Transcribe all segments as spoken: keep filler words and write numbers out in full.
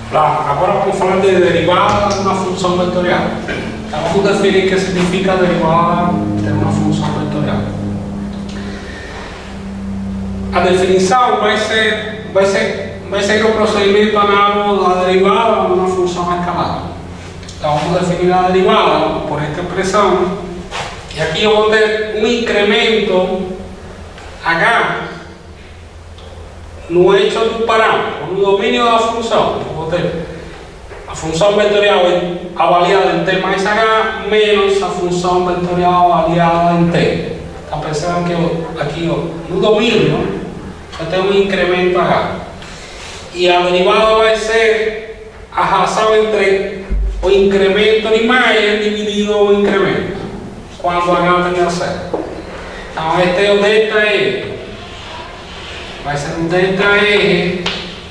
La, agora vamos falar de derivada de uma função vetorial. Então, vamos definir o que significa a derivada de uma função vetorial. A definição vai ser, vai ser, vai ser o procedimento análogo à derivada de uma função escalar. Então, vamos definir a derivada por esta expressão. E aqui eu vou ter um incremento h no eixo do parâmetro, no domínio da função. Eu vou ter a função vetorial avaliada em t mais h menos a função vetorial avaliada em t. Então percebam que eu, aqui ó, no domínio eu tenho um incremento h. E a derivada vai ser a razão entre o incremento de Mayer dividido o incremento, quando h tem a zero. Então este é o delta E. Vai ser um delta E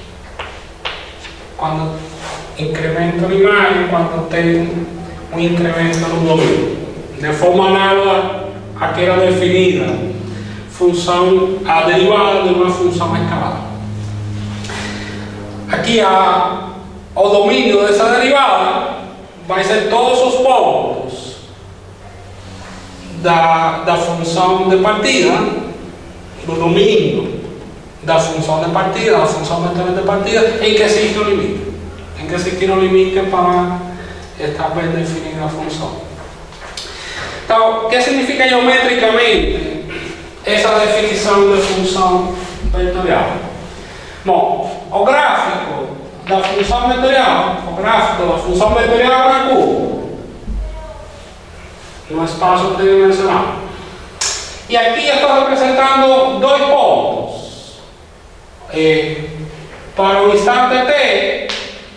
quando incremento de Mayer, quando tem um incremento no domínio. De forma análoga àquela definida função, a derivada de uma função escalar. Aqui a, o domínio dessa derivada vai ser todos os pontos da, da função de partida, do domínio da função de partida, da função vetorial de partida, em que existe um limite. Em que existe um limite para estar bem definida a função. Então, o que significa geometricamente essa definição de função vetorial? Bom, o gráfico da função vetorial, o gráfico da função vetorial é curva, no espaço tridimensional. E aqui eu estou representando dois pontos. Eh, para o instante t,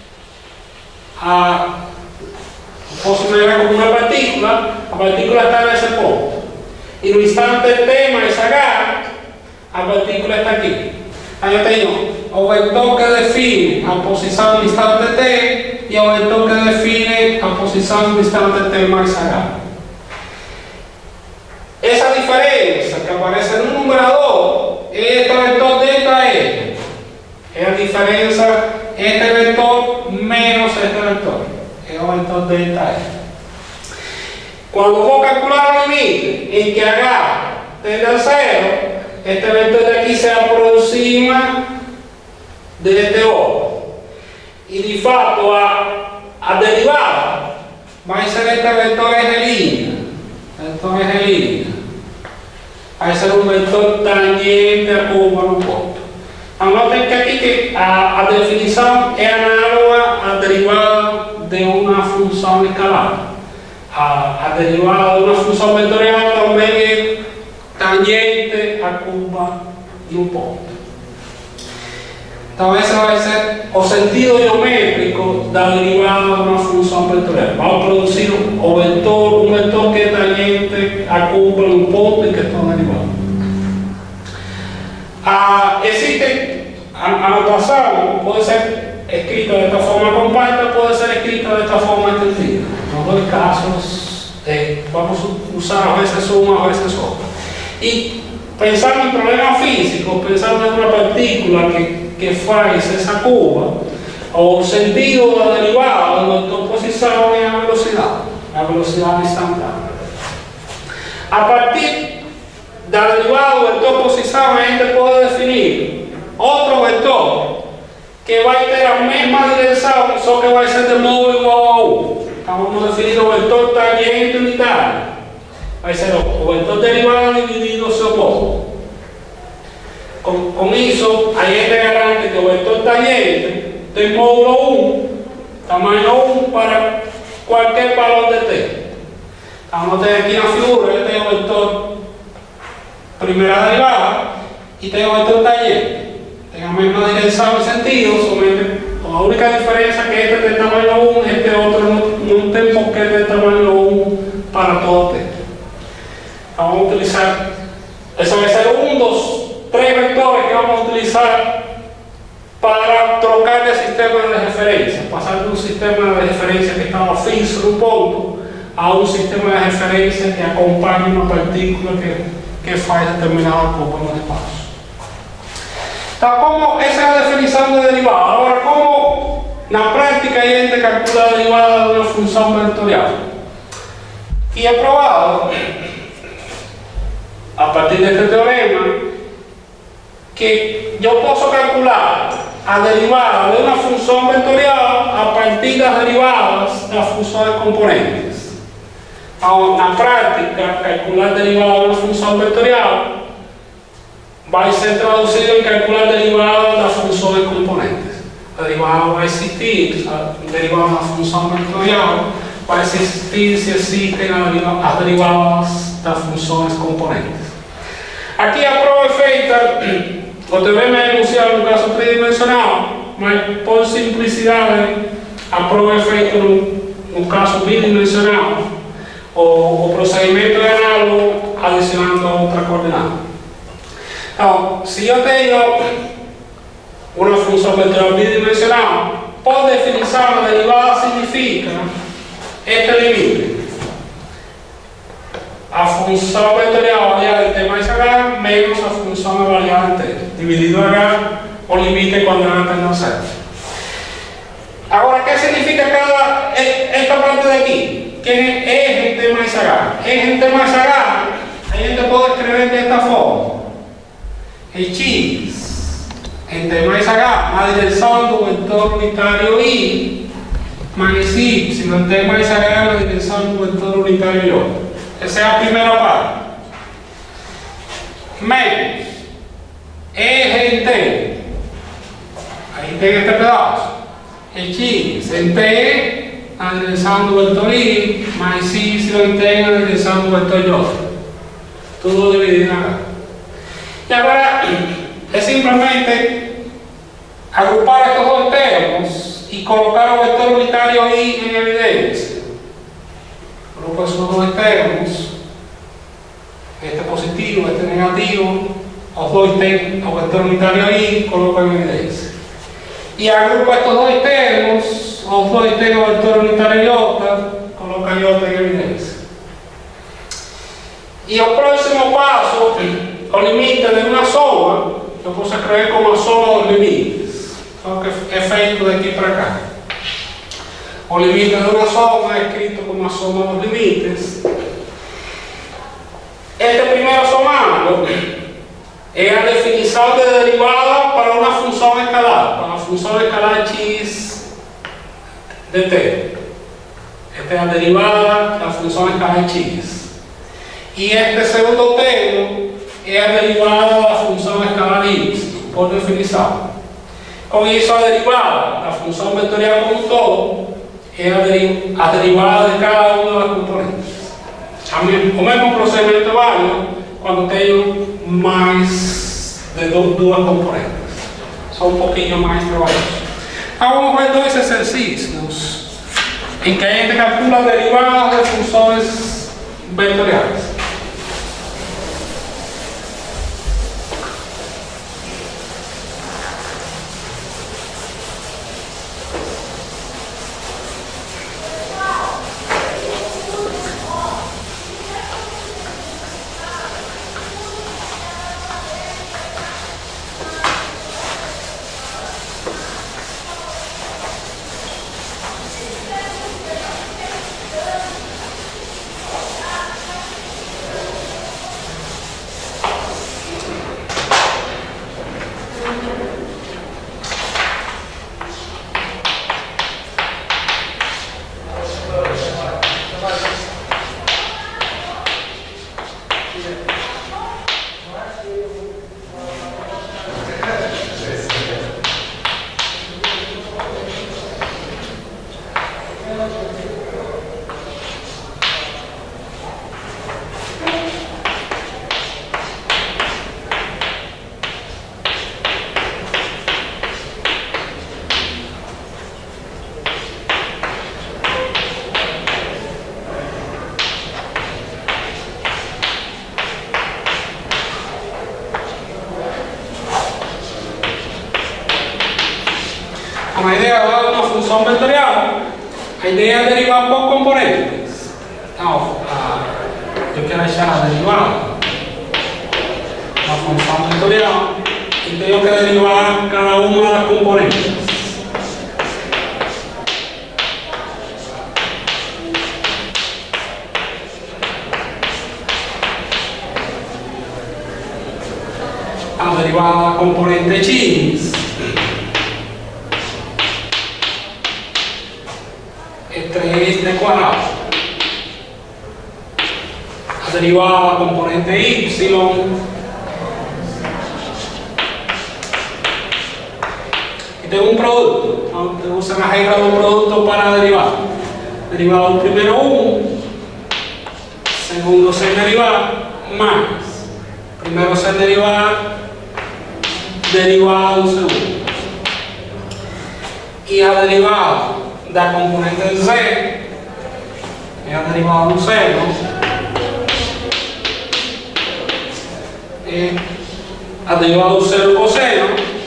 a, posso imaginar como uma partícula, a partícula está nesse ponto. E no instante t mais h, a partícula está aqui. Aí eu tenho o vetor que define a posição do instante t e o vetor que define a posição do instante t mais h. Essa diferença que aparece no numerador é este vetor delta E. É a diferença entre vetor menos este vetor. É o vetor delta E. Quando vou calcular o limite em que h tende a zero, este vetor daqui se aproxima deste outro. E de fato a, a derivada vai ser este vetor ergelínea. Vetor ergelínea. Vai ser um vetor tangente a curva no ponto. Anotem que aqui que a, a definição é análoga à derivada de uma função escalar. A, a derivada de uma função vetorial também é tangente a curva no ponto. Então esse vai ser o sentido geométrico da derivada de uma função vetorial. Vamos produzir o vetor, um vetor que é tangente a curva no ponto em que está derivado. Ah, existe a, a notação, pode ser escrita desta forma compacta, pode ser escrita desta forma extendida. Nos dois casos, eh, vamos usar a vezes uma, a vezes outra. E pensando em problema físico, pensando em uma partícula que, que faz essa curva, o sentido da derivada da vetor posição é a velocidade, a velocidade instantânea. A partir da derivada do vetor posição, a gente pode definir outro vetor que vai ter a mesma direção, só que vai ser de modo igual a um. Então vamos definir o vetor tangente unitário. Vai ser o vetor derivado dividido o seu modo. Com, com isso, a gente garante que o vetor tangente tem módulo um, tamanho um para qualquer valor de t. Então, notei aqui na figura, eu tenho o vetor primeira derivada e tem o vetor tangente. Tem a mesma direção e sentido, somente a única diferença é que este tem tamanho um, este outro não tem porque tem tamanho um para todo t. Então vamos utilizar, esse vai ser um dos três vetores que vamos utilizar para trocar de sistema de referência, passar de um sistema de referência que estava fixo no ponto a um sistema de referência que acompanha uma partícula que, que faz determinada curva no espaço. Então, como essa é a definição de derivada. Agora, como En la práctica hay gente que calcula la derivada de una función vectorial. Y he probado, a partir de este teorema, que yo puedo calcular la derivada de una función vectorial a partir de las derivadas de las funciones componentes. Ahora, en la práctica, calcular derivada de una función vectorial va a ser traducido en calcular derivadas de las funciones componentes. La derivada va a existir, la derivada de una función vectorial va a existir si existen las derivadas de las funciones componentes. Aquí a prueba efecto, los teoremas enunciados en un caso tridimensional, mas por simplicidad, a prueba efecto en un caso bidimensional o, o procedimiento de análogo adicionando otra coordenada. Ahora, si yo tengo una función vectorial bidimensional, por definición la derivada significa este límite. A función vectorial variante más h menos a función variante dividido h o límite cuando h no cero. Ahora, ¿qué significa cada esta parte de aquí? Que es en T más h. Es en T más h, la gente puede escribir de esta forma. X en T más h, la dirección del vector unitario Y, más Y, si no en T más h, la dirección del vector unitario Y. Esa es la primera parte. Menos eje en T. Ahí tengo este pedazo. X en T, la dirección del vector Y, más Y si lo tengo en la dirección del vector Y. Todo dividido acá. Y ahora es simplemente agrupar estos dos términos y colocar el vector unitario Y en evidencia. Coloco esos dos términos, este positivo, este negativo, los dos términos, el vector unitario Y, coloco en evidencia. Y agrupo estos dos términos, los dos términos del vector unitario iota, coloco iota en evidencia. Y el próximo paso, los límites de una soma, lo puedo escribir como soma de los límites. Son efectos de aquí para acá. O límite de una soma escrito como soma de los límites. Este primero somando es la definición de derivada para una función escalar, para la función escalar x de t. Esta es la derivada de la función escalar x. Y este segundo término es la derivada de la función escalar y, por definición. Con eso la derivada, la función vectorial como un todo, es la, deri la derivada de cada una de las componentes. O mismo procedimiento válido cuando tengo más de dos, dos componentes. Son un poquillo más trabajosos. Ahora vamos a ver dos ejercicios en que hay que calcular derivadas de funciones vectoriales. Con la idea de dar una función vectorial, la idea es derivar por componentes. No, uh, yo quiero echar la derivada, la función vectorial, y tengo que derivar cada una de las componentes. derivada componente X es tres d cuadrado. La derivada componente Y y tengo un producto, ¿no? Te usan la regla de un producto para derivar. Derivado primero uno, segundo ser derivado, más primero ser derivado, derivado segundo. Y a derivada da componente de Z, y a derivada de un cero, y a derivada de un cero coseno,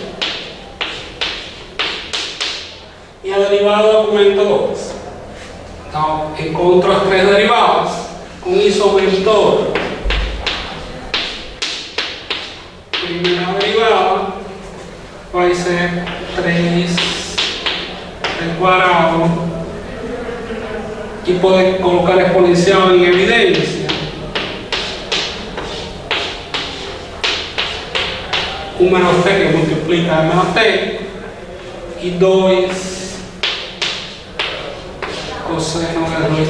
y a derivada de aumento dos. Entonces, encontro as tres derivadas com isomentor. Primeira derivada vai ser três d quadrado, que pode colocar exponencial em evidência. um menos t que multiplica menos t, e dois coseno de dois.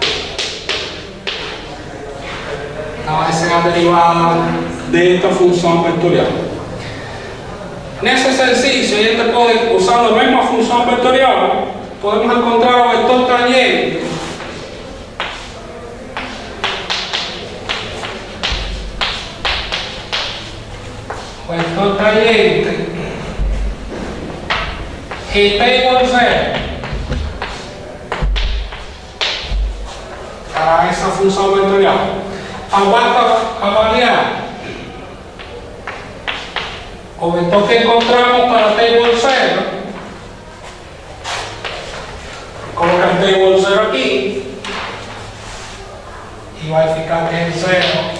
Então, essa é a derivada desta função vetorial. Nesse exercício, a gente pode, usando a mesma função vetorial, podemos encontrar o vetor tangente o vetor tangente e t igual a zero para essa função vetorial. Basta avaliar o vetor que encontramos para t igual a zero. Colocar t igual a zero aqui e vai ficar que é zero.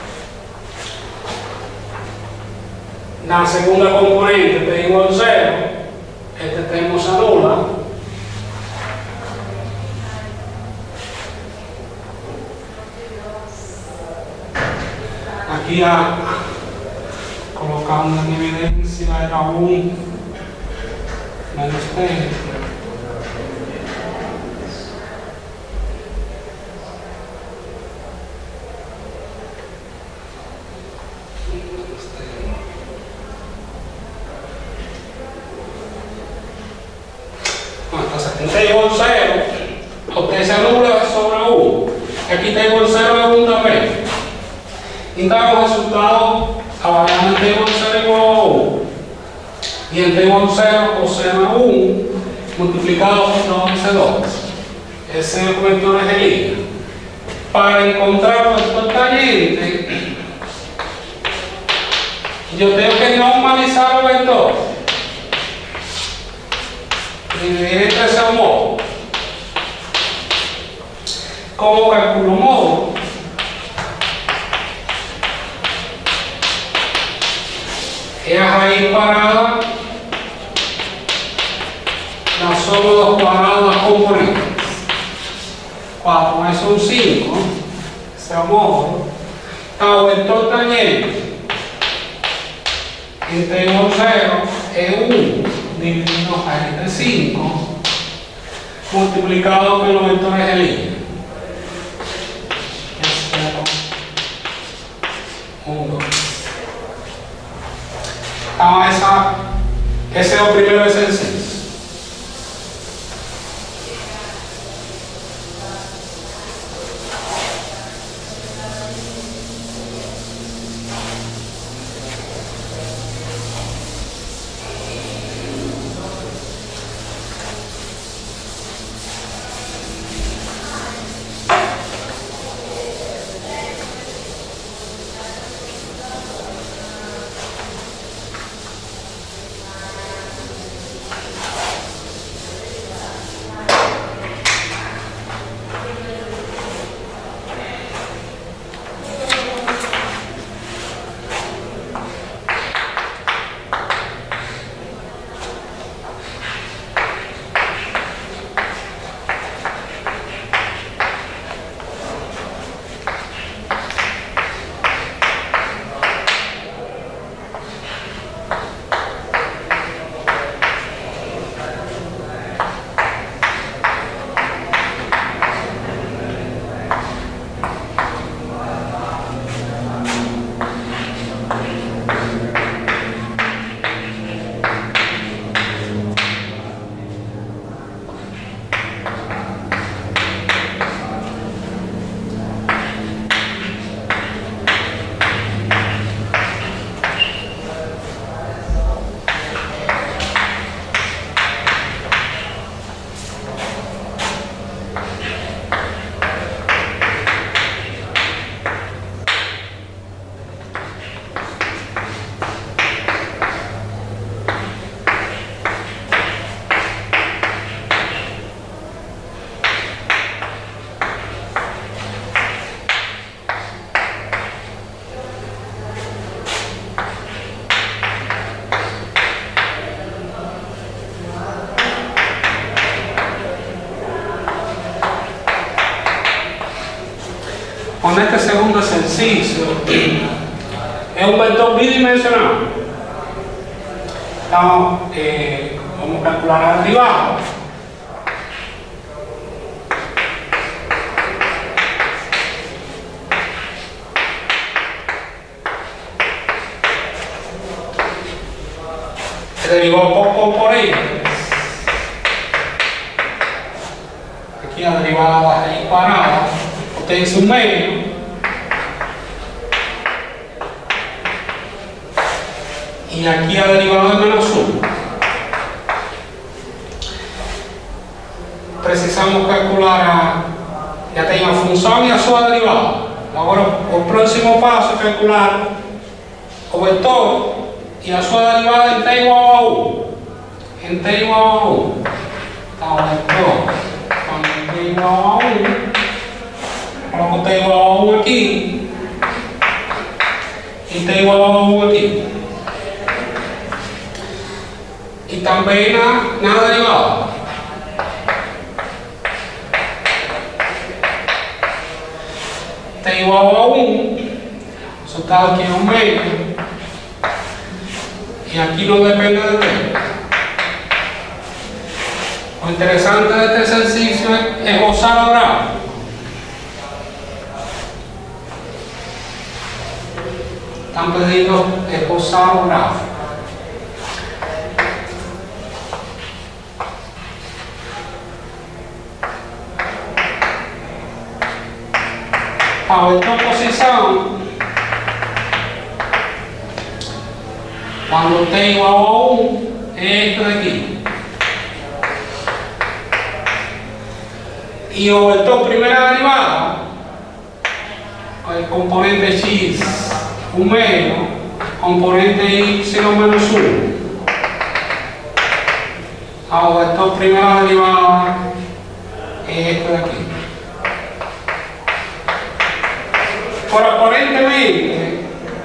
Na segunda componente t igual a zero, este termo se anula. Aqui a colocamos em evidência era um menos t. Entonces, t igual a zero, usted se anula sobre uno. Aquí t igual a zero es uno también. Então, o resultado, avaliando t igual a zero igual a uno. Y el t igual a zero coseno a uno multiplicado por dos dos. Ese es el vector de línea. Para encontrar el vector tangente, yo tengo que normalizar el vector. Dividir entre ese modo. ¿Cómo calculo modo? Es a raíz parada la suma de los cuadrados de las componentes. cuatro más son cinco, ese es el módulo. El vector tangente entre t igual a cero es uno dividido entre cinco multiplicado por los vectores de línea. Es cero, uno. Então, essa, esse é o primeiro exercício. con este segundo ejercicio es un vector bidimensional. Estamos, eh, vamos a calcular la derivada. Derivado por componentes. Aquí la derivada va a ser cuadrada, potencia un medio. Y aquí la derivada de menos uno. Precisamos calcular a, ya tengo la función y a su derivada. Ahora el próximo paso es calcular el vector y a su derivada en t igual a uno. En t igual a uno. Está el vector. Cuando t igual a uno, coloco t igual a uno aquí. Y t igual a uno aquí. Y también na, na derivada. T igual a uno. Resultado aquí es un medio. Y aquí no depende de t. Lo interesante de este ejercicio es, es gozar la gráfica. Están pedidos esbozar la gráfica. A esta posición, cuando t igual a uno, es esto de aquí. Y el vector primera derivada, el componente x, un medio, componente y menos uno. El vector primera derivada es esto de aquí. Pero aparentemente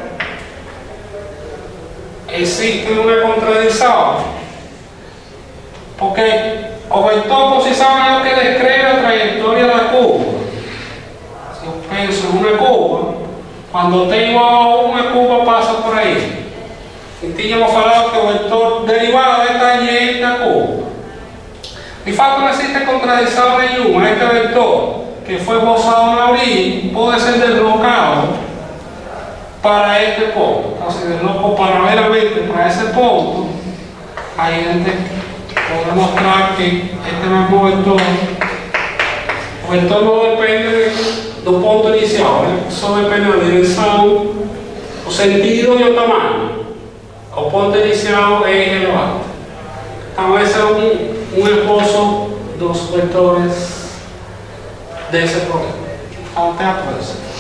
existe una contradicción, porque el vector posición es lo que describe la trayectoria de la curva. Si yo pienso en una curva, cuando t igual a una curva pasa por ahí. Y teníamos hablado que el vector derivado está en esta curva. De facto no existe contradicción ninguna. Este vector que fue esbozado en abril puede ser deslocado para este punto. Entonces, desloco paralelamente para ese punto. Ahí podemos mostrar que este mismo vector, el vector no depende del punto inicial, ¿eh? Eso depende de la dirección, o sentido y el tamaño. El punto inicial es elevado. Entonces, ese es un, un esbozo de los vectores de ese problema. Até a próxima.